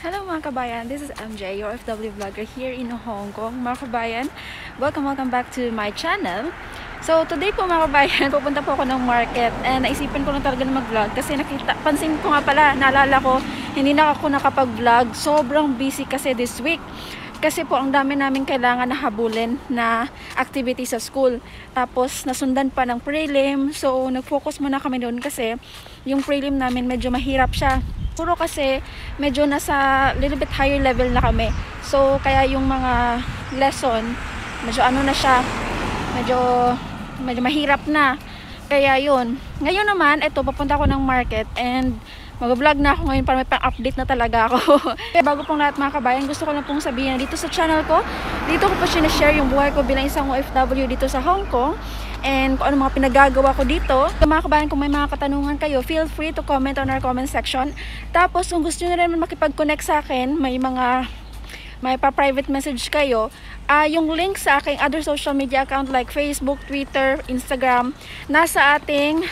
Hello mga kabayan, this is MJ, your OFW vlogger here in Hong Kong. Mga kabayan, welcome back to my channel. So today po mga kabayan, pupunta po ako ng market and naisipan ko na talaga na mag-vlog kasi pansin ko nga pala, naalala ko, hindi na ako nakapag-vlog. Sobrang busy kasi this week. Kasi po ang dami namin kailangan na habulin na activity sa school. Tapos nasundan pa ng prelim. So nag-focus muna kami doon kasi yung prelim namin medyo mahirap siya. Puro kasi medyo nasa little bit higher level na kami. So kaya yung mga lesson medyo ano na siya, medyo mahirap na. Kaya yun. Ngayon naman, eto papunta ako ng market and mag-vlog na ako ngayon para may pang-update na talaga ako. Bago pong lahat mga kabayan, gusto ko lang pong sabihin na dito sa channel ko, dito ko po sinashare yung buhay ko bilang isang OFW dito sa Hong Kong. And kung ano mga pinagagawa ko dito. Mga kabayan, kung may mga katanungan kayo, feel free to comment on our comment section. Tapos kung gusto nyo rin makipag-connect sa akin, may pa-private message kayo, yung link sa aking other social media account like Facebook, Twitter, Instagram, nasa ating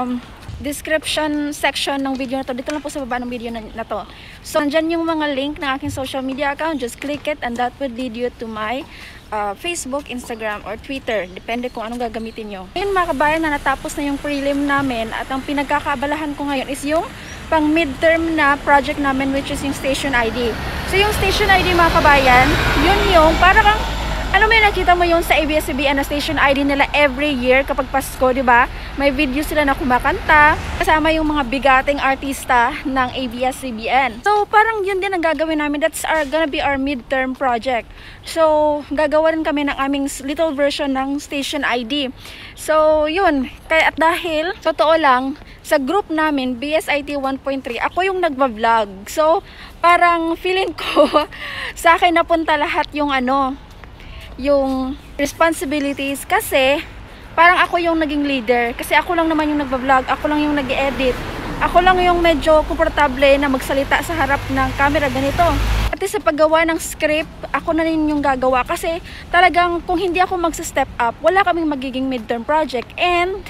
description section ng video na to. Dito lang po sa baba ng video na to. So, nandyan yung mga link ng aking social media account. Just click it and that will lead you to my Facebook, Instagram, or Twitter. Depende kung anong gagamitin nyo. Ngayon mga kabayan, na natapos na yung prelim namin at ang pinagkakaabalahan ko ngayon is yung pang midterm na project namin, which is yung station ID. So yung station ID mga kabayan, yun yung parang ano, may nakita mo yung sa ABS-CBN na station ID nila every year kapag Pasko, di ba? May video sila na kumakanta kasama yung mga bigating artista ng ABS-CBN. So parang yun din ang gagawin namin. That's gonna be our midterm project. So gagawa rin kami ng aming little version ng station ID. So yun, kaya at dahil totoo lang sa group namin BSIT 1.3, ako yung nagba-vlog. So parang feeling ko sa akin napunta lahat yung yung responsibilities kasi parang ako yung naging leader kasi ako lang naman yung nagba-vlog, ako lang yung nag-edit, ako lang yung medyo komportable na magsalita sa harap ng camera ganito. At sa paggawa ng script, ako na rin yung gagawa kasi talagang kung hindi ako magsa-step up, wala kaming magiging midterm project. And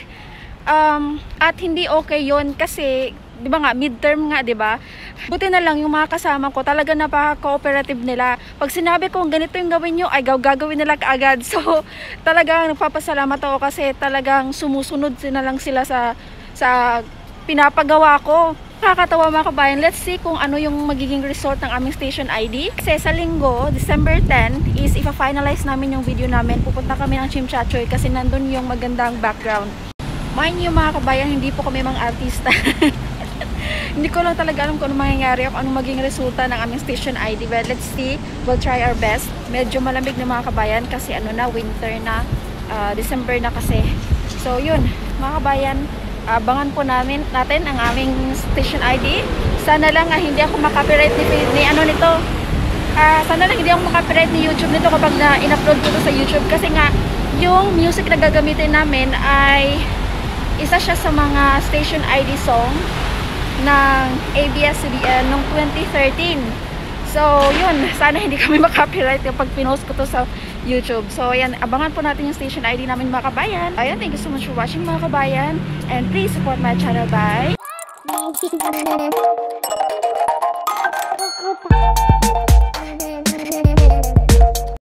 at hindi okay yon kasi di ba nga, midterm nga, di ba? Buti na lang yung mga kasama ko, talaga napaka-cooperative nila. Pag sinabi ko, ganito yung gawin nyo, ay gagawin nila kaagad. So, talagang nagpapasalamat ako kasi talagang sumusunod na lang sila sa pinapagawa ko. Nakakatawa mga kabayan. Let's see kung ano yung magiging result ng aming station ID. Kasi sa linggo, December 10, is ipa-finalize namin yung video namin. Pupunta kami ng Chimchachoy kasi nandun yung magandang background. Mind you mga kabayan, hindi po kami mga artista. Hindi ko lang talaga alam kung ano mangyayari o anong maging resulta ng aming station ID. But let's see, we'll try our best. Medyo malamig na mga kabayan kasi winter na, December na kasi. So yun, mga kabayan, abangan po natin ang aming station ID. Sana lang hindi ako makapiright nito. Sana lang hindi ako makapiright ni YouTube nito kapag in-upload ko to sa YouTube. Kasi nga, yung music na gagamitin namin ay isa siya sa mga station ID song ng ABS-CBN noong 2013. So, yun. Sana hindi kami makapiright kapag pinost ko to sa YouTube. So, ayan. Abangan po natin yung station ID namin mga kabayan. Ayan. Thank you so much for watching mga kabayan. And please support my channel by